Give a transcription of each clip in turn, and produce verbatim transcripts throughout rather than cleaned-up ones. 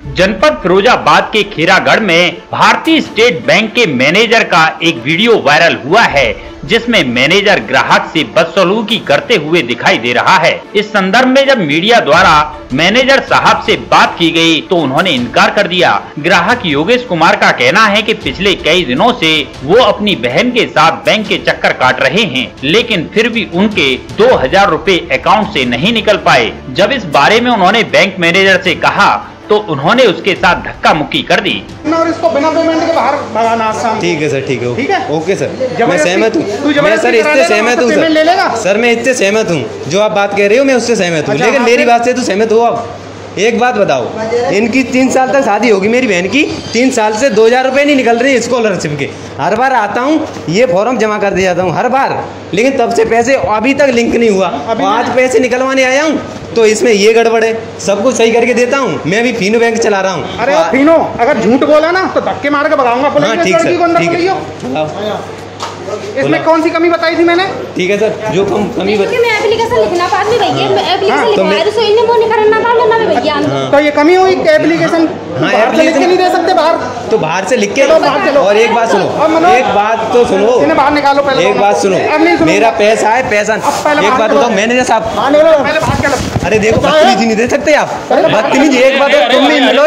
जनपद फिरोजाबाद के खीरागढ़ में भारतीय स्टेट बैंक के मैनेजर का एक वीडियो वायरल हुआ है, जिसमें मैनेजर ग्राहक से बदसलूकी करते हुए दिखाई दे रहा है। इस संदर्भ में जब मीडिया द्वारा मैनेजर साहब से बात की गई तो उन्होंने इनकार कर दिया। ग्राहक योगेश कुमार का कहना है कि पिछले कई दिनों से वो अपनी बहन के साथ बैंक के चक्कर काट रहे हैं, लेकिन फिर भी उनके दो हजार रूपए अकाउंट से नहीं निकल पाए। जब इस बारे में उन्होंने बैंक मैनेजर से कहा तो उन्होंने उसके साथ धक्का मुक्की कर दी और इसको बिना पेमेंट के बाहर भगाना। ठीक है सर, ठीक है, ठीक है, ओके सर, मैं सहमत हूँ। मैं सर इससे सहमत हूँ सर, सर मैं इससे सहमत हूँ। जो आप बात कह रहे हो मैं उससे सहमत हूँ, लेकिन मेरी बात से तो सहमत हो आप। एक बात बताओ, इनकी तीन साल तक शादी होगी मेरी बहन की, तीन साल से दो हजार रुपये नहीं निकल रही स्कॉलरशिप के। हर बार आता हूँ ये फॉर्म जमा कर दिया जाता हूँ हर बार, लेकिन तब से पैसे अभी तक लिंक नहीं हुआ। आज पैसे निकलवाने आया हूँ तो इसमें ये गड़बड़ है। सब कुछ सही करके देता हूँ, मैं भी फीनो बैंक चला रहा हूँ। अरे फीनो अगर झूठ बोला ना तो धक्के मार के भगाऊंगा। हाँ ठीक सर, ठीक है। इसमें कौन सी कमी बताई थी मैंने? ठीक है सर, जो कम कमी मैं एप्लीकेशन लिखना बाद में भैया, मैं एप्लीकेशन लिखवाया तो इन्हें वो नहीं करना था ना भैया। तो ये कमी हुई कि एप्लीकेशन बाहर से लिख के नहीं दे सकते बाहर? तो बाहर से लिख के और एक बात सुनो, एक बात तो सुनो, इन्हें बाहर निकालो पहले। एक बात सुनो, मेरा पैसा है, पैसा एक बात बताओ मैनेजर साहब। अरे देखो बदतमीजी नहीं दे सकते आप, बदतमीजी एक बात तुम नहीं मिलो।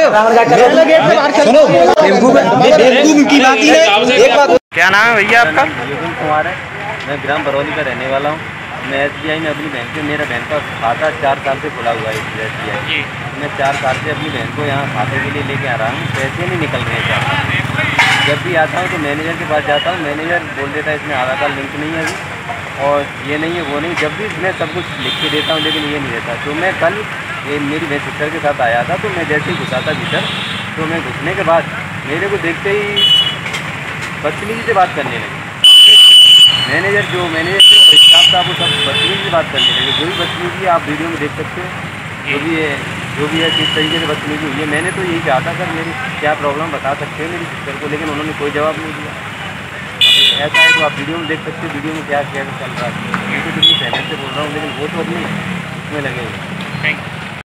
सुनो बेवकूफ की बात ही है। एक बात, क्या नाम है भैया आपका? योगेश कुमार है, मैं ग्राम बरौली का रहने वाला हूँ। मैं एस बी आई में अपनी बहन से, मेरा बहन का खाता चार साल से खुला हुआ है एस बी आई। मैं चार साल से अपनी बहन को यहाँ खाते के लिए लेके आ रहा हूँ, पैसे नहीं निकल रहे हैं। जब भी आता हूँ तो मैनेजर के पास जाता हूँ, मैनेजर बोल देता है इसमें आधार कार्ड लिंक नहीं है अभी, और ये नहीं है वो नहीं। जब भी मैं सब कुछ लिख के देता हूँ लेकिन ये नहीं रहता। तो मैं कल ये मेरी बहन सिस्टर के साथ आया था, तो मैं जैसे ही घुसा था भीतर, तो मैं घुसने के बाद मेरे को देखते ही बदतमीजी से बात करने लगे। मैनेजर जो मैनेजर जो स्टाफ था वो सब बदतमीजी से बात करने लगे। जो भी बदतमीजी आप वीडियो में देख सकते हो, जो भी है जो भी है किस तरीके से बदतमीजी हुई है। मैंने तो यही कहा था सर मेरी क्या प्रॉब्लम बता सकते हैं मेरी सिस्टर को, लेकिन उन्होंने कोई जवाब नहीं दिया। ऐसा है तो आप वीडियो में देख सकते हो, वीडियो में क्या क्या चल रहा है। मैं तो कितनी सहमत से बोल रहा हूँ, लेकिन वो तो अपनी इसमें लगे। Thank you.